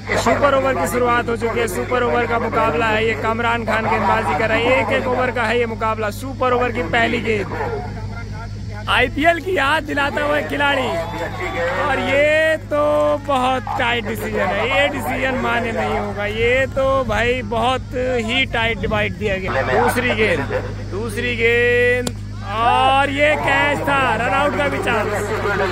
Super over की शुरुआत हो चुकी है। सुपर ओवर का मुकाबला है ये। कामरान खान गेंदबाजी कर रहे हैं। एक ओवर का है ये मुकाबला। सुपर ओवर की पहली गेंद। आईपीएल की याद दिलाता हुआ खिलाड़ी, और ये तो बहुत टाइट डिसीजन है। ये डिसीजन मान्य नहीं होगा। ये तो भाई बहुत ही टाइट डिवाइड दिया गया। दूसरी गेंद और ये कैच था। रन आउट का भी चांस।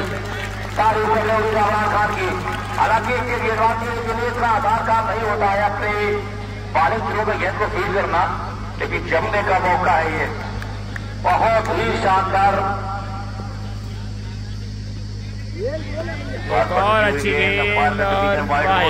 हालांकि इतना आधार काम नहीं होता है अपने बॉलिंग थ्रो में गेंद को फील करना, लेकिन जमने का मौका है ये। बहुत ही शानदार और अच्छी गेंद और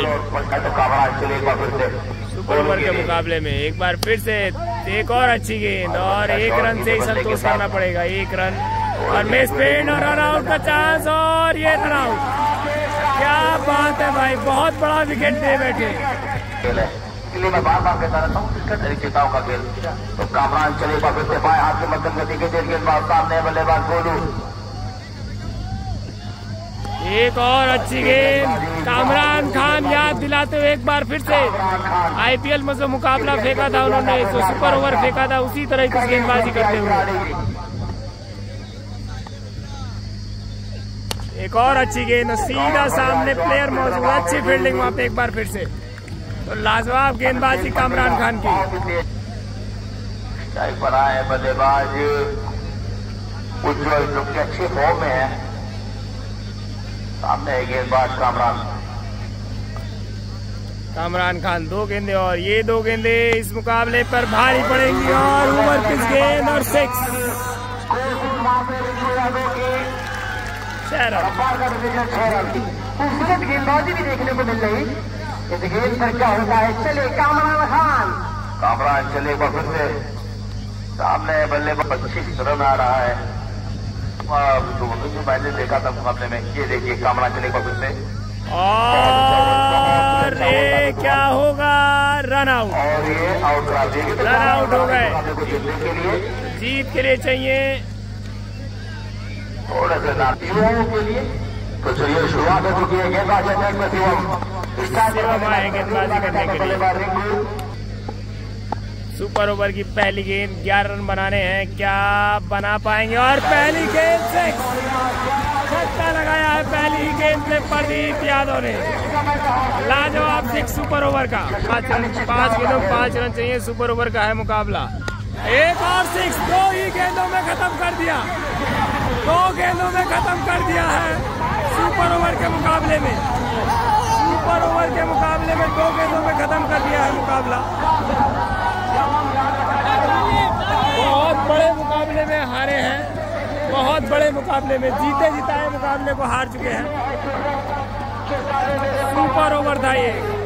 सुपर ओवर के मुकाबले में एक बार फिर से एक और अच्छी गेंद, और एक रन से ही संतोष करना पड़ेगा। एक रन और मिस फील्ड और रन आउट का चांस, और ये रन आउट। क्या बात है भाई, बहुत बड़ा विकेट दे बैठे। इसलिए मैं बार बार कहता रहता हूँ इसका निश्चिताओं का खेल। तो कामरान चलेगा फिर से बाएं हाथ के मध्यम गति के गेंदबाज सामने बल्लेबाज गोलू। एक और अच्छी गेंद। कामरान खान याद दिलाते हुए एक बार फिर से आईपीएल में जो मुकाबला फेंका था उन्होंने, जो सुपर ओवर फेंका था, उसी तरह की गेंदबाजी करते हुए। एक और अच्छी गेंद, सीधा सामने प्लेयर मौजूद है। अच्छी फील्डिंग वहां पे एक बार फिर से। तो लाजवाब गेंदबाजी कामरान खान की। स्ट्राइक पर आए बल्लेबाज उज्जवल, जो कि अच्छे फॉर्म में है। सामने गेंदबाज कामरान खान। दो गेंदे, और ये दो गेंदे इस मुकाबले पर भारी पड़ेंगी, और ओवर पिच गेंद और 6 खूबसूरत गेंदबाजी भी देखने को मिल रही। इस गेंद पर क्या होता है? चले कामरान चले फिर से सामने बल्लेबाज 25 रन आ रहा है। मैंने देखा था मुकाबले में। ये देखिए कामरान चले फिर से, और ये क्या होगा? Run out. और ये आउट रन आउट हो गए। जीत के लिए चाहिए थोड़े से युवाओं के लिए। तो चलिए शुरुआत हो चुकी है। गेंदबाजी गेंदबाजी करने के लिए सुपर ओवर की पहली गेंद। 11 रन बनाने हैं, क्या बना पाएंगे? और पहली गेंद से छक्का लगाया है पहली ही गेंद में प्रदीप यादव ने। लाजवाब 6 सुपर ओवर का। 5 गेंदों 5 रन चाहिए। सुपर ओवर का है मुकाबला। एक और 6 2 ही गेंदों में खत्म कर दिया। 2 गेंदों में खत्म कर दिया है सुपर ओवर के मुकाबले में। सुपर ओवर के मुकाबले में 2 गेंदों में खत्म कर दिया है मुकाबला। बहुत बड़े मुकाबले में हारे हैं। बहुत बड़े मुकाबले में जीते जिताए मुकाबले को हार चुके हैं। सुपर ओवर था ये।